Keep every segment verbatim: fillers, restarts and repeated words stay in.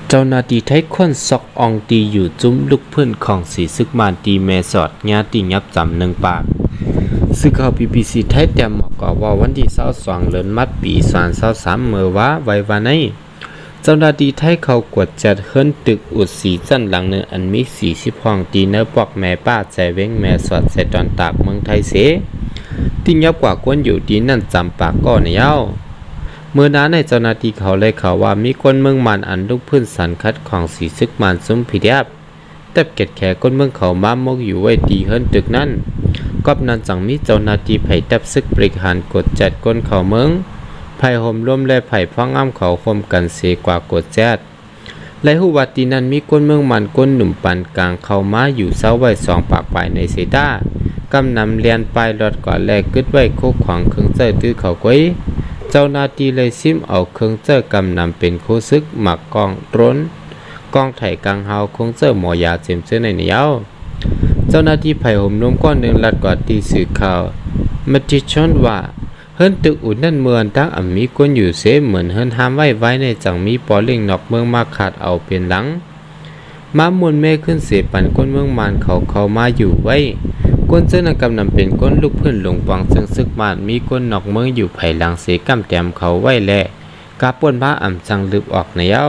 เจ้าหน้าที่ไทยคนซอกอองตีอยู่จุ้มลูกเพื่อนของสีซึกมานตีแม่สอดญาติยับจำหนึ่งปากซึ่งเขา บี บี ซี ไทยแต่หมอกก็ว่าวันที่ยี่สิบสองเดือนมัดปีสองพันยี่สิบสามเมื่อว่าไว้วันนี้เจ้าหน้าที่ไทยเขากวดจัดเฮิรนตึกอุดสีจันหลังหนึ่งอันมีสี่สิบห้องตีเนื้อปอกแม่ป้าใจเว้งแม่สอดใส่ตอนตากเมืองไทยเสที่ยับกว่าคนอยู่ดีนั่นจำปากก็ในเย้าเมื่อนั้นในเจ้าหน้าที่เขาเลยข่าวว่ามีคนเมืองมันอันลูกพื้นสันคัดของสีซึกมันซุ้มผิดแยบแต่เก็ดแขกคนเมืองเขามามกอยู่ไว้ดีเฮิรนตึกนั้นก็นั้นจังมีเจ้าหน้าที่ไผ่ตับซึกบริหารกดจัดก้นเขาเมืองไผ่ห่มร่วมและไผ่พ้องอ้ำเขาคมกันเสกว่ากดแจดและหูวัตีนั้นมีก้นเมืองมันก้นหนุ่มปันกลางเข้ามาอยู่เศร้าไว้สองปากปลายในเซต้ากำนำเลียนปลายรถก่อนแลกกึดไว้โคกขวางเครื่องเจอตื้อเขาก้อยเจ้าหน้าที่เลยซิมเอาเครื่องเจอกำนำเป็นโคซึกหมักกองร้นกองไถ่กลางเฮาคงเจอหมอยาเจ็มเจอในเหนียวเจ้าหน้าที่ไผ่ห่มนุ่มก้อนหนึ่งลัดกว่าตีสื่อข่าวมัติชนว่าเฮิรนตึกอุ่นนั่นเมืองตั้งอ่ำมีคนอยู่เสเหมือนเฮิรนห้ามไว้ไว้ในจังมีปอเล่งนอกเมืองมาขาดเอาเป็นหลังม้ามวลเมฆขึ้นเสียปันก้นเมืองมันเขาเขามาอยู่ไว้ก้นเจ้านักกำนำเป็นก้นลูกเพื่อนหลงปองซึ่งซึกมันมีก้นนอกเมืองอยู่ไผ่หลังเสกำแต้มเขาไว้แลกาป่วนพระอ่ำจังลึบออกในเย้า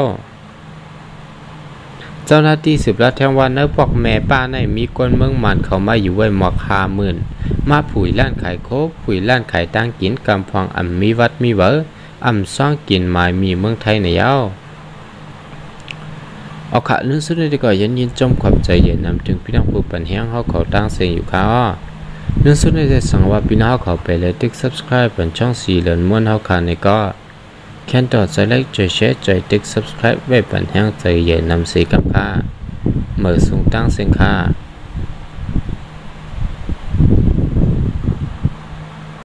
เจ้าหน้าที่สืบรัดแทงวันเนื้อปอกแม่ป้าในมีก้นเมืองมันเขามาอยู่ไว้หมอกหาหมื่นมาผุยล้านขายโคบผุยล้านขายตั้งกินกำพองอ่ำมีวัดมีเวออ่ำซ่องกินหมายมีเมืองไทยในเย้าเอาขาลื่นสุดเลยดีกว่ายันยินจมความใจเย็นนำถึงพี่น้องผู้ปันแห้งเขาเขาตั้งเสียงอยู่ค่ะลื่นสุดเลยจะสั่งว่าพี่น้องเขาไปเลยติ๊ก subscribe เป็นช่องสีเหลืองม้วนเขาขาในก็แค่ต่อใจไลค์ใจแชร์ใจติ๊ก subscribe ไว้ปันแห้งใจเย็นนำสีกับค่ะเมื่อสูงตั้งเสียงค่ะ